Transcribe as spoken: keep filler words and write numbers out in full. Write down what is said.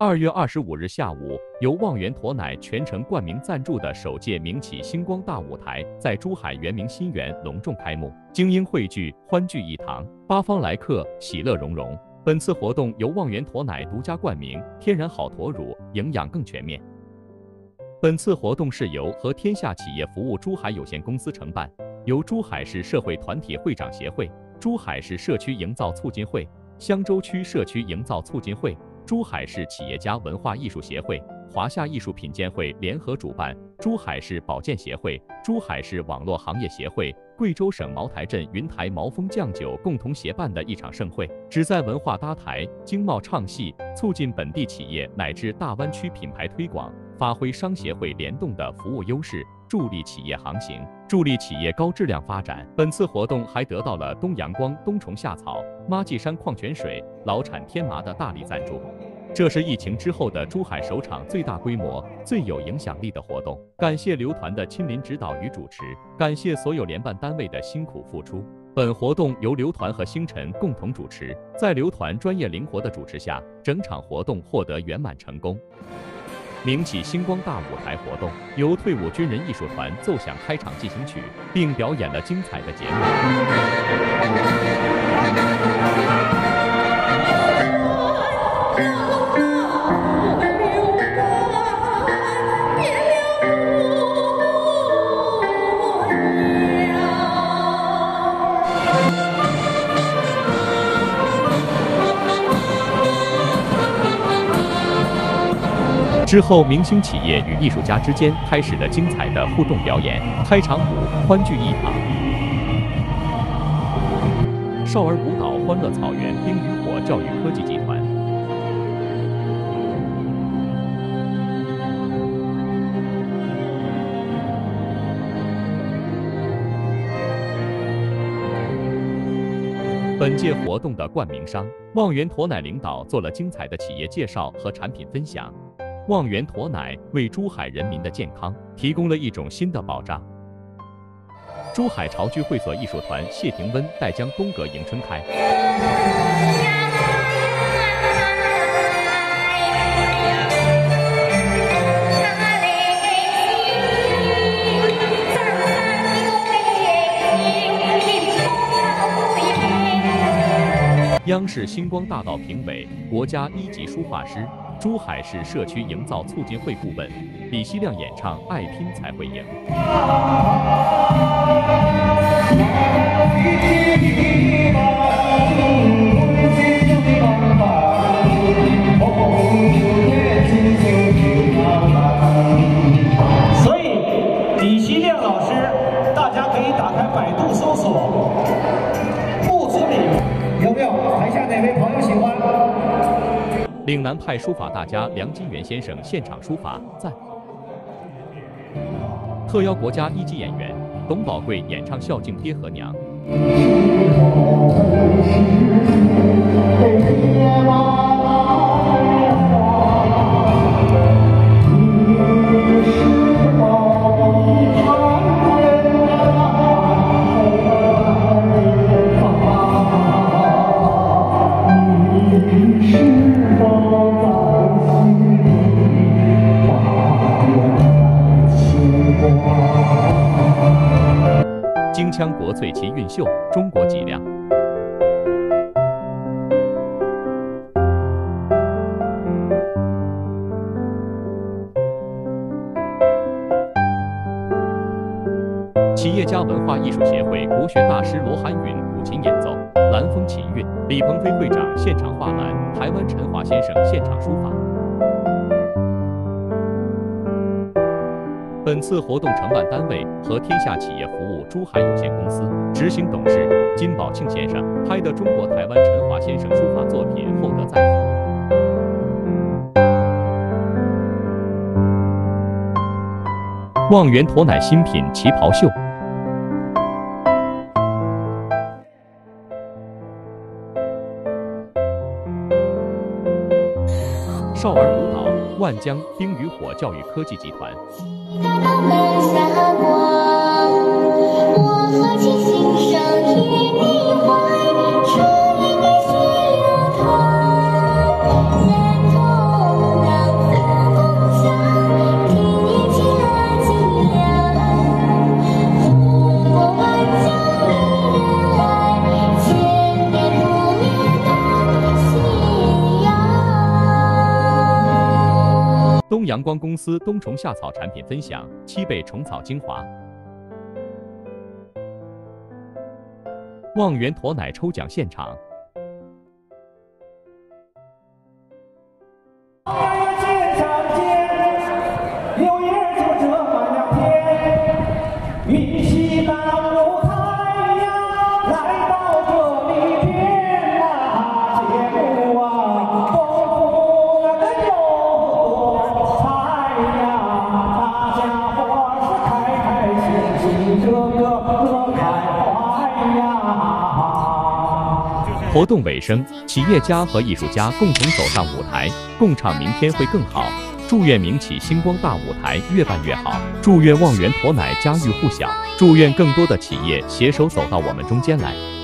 二月二十五日下午，由望源驼奶全程冠名赞助的首届名企星光大舞台在珠海圆明新园隆重开幕，精英汇聚，欢聚一堂，八方来客，喜乐融融。本次活动由望源驼奶独家冠名，天然好驼乳，营养更全面。本次活动是由和天下企业服务珠海有限公司承办，由珠海市社会团体会长协会、珠海市社区营造促进会、香洲区社区营造促进会、珠海市企业家文化艺术协会、华夏艺术品鉴会联合主办，珠海市保健协会、珠海市网络行业协会、贵州省茅台镇云台毛峰酱酒共同协办的一场盛会，旨在文化搭台、经贸唱戏，促进本地企业乃至大湾区品牌推广，发挥商协会联动的服务优势，助力企业航行，助力企业高质量发展。本次活动还得到了东阳光、冬虫夏草、妈季山矿泉水、老产天麻的大力赞助。这是疫情之后的珠海首场最大规模、最有影响力的活动。感谢刘团的亲临指导与主持，感谢所有联办单位的辛苦付出。本活动由刘团和星辰共同主持，在刘团专业灵活的主持下，整场活动获得圆满成功。名企星光大舞台活动由退伍军人艺术团奏响开场进行曲，并表演了精彩的节目。之后，明星企业与艺术家之间开始了精彩的互动表演，开场舞欢聚一堂。少儿舞蹈欢乐草原冰与火教育科技集团。本届活动的冠名商望源驼奶领导做了精彩的企业介绍和产品分享。望源驼奶为珠海人民的健康提供了一种新的保障。珠海潮剧会所艺术团谢霆温带将东阁迎春开。央视星光大道评委、国家一级书画师、珠海市社区营造促进会顾问李希亮演唱《爱拼才会赢》。 所以，李希亮老师，大家可以打开百度搜索“木子李”，有没有？台下哪位朋友喜欢？ 岭南派书法大家梁金元先生现场书法赞。特邀国家一级演员董宝贵演唱《孝敬爹和娘》。京腔国粹奇韵秀，中国脊梁。企业家文化艺术协会国学大师罗涵允古琴演奏，兰风琴韵。李鹏飞会长现场画兰，台湾陈华先生现场书法。本次活动承办单位和天下企业服务珠海有限公司执行董事金宝庆先生拍的中国台湾陈华先生书法作品厚德载福。望源驼奶新品旗袍秀。少儿舞蹈万江冰与火教育科技集团。我何其心生与你怀，出于你心如同，连同东阳光公司冬虫夏草产品分享，七倍虫草精华。望源驼奶抽奖现场。 明星大舞台呀，来到这里边呐，节目啊，丰富的有多彩呀，大家伙是开开心心，这个乐开怀呀。 活动尾声，企业家和艺术家共同走上舞台，共唱明天会更好。祝愿明启星光大舞台越办越好，祝愿望源驼奶家喻户晓，祝愿更多的企业携手走到我们中间来。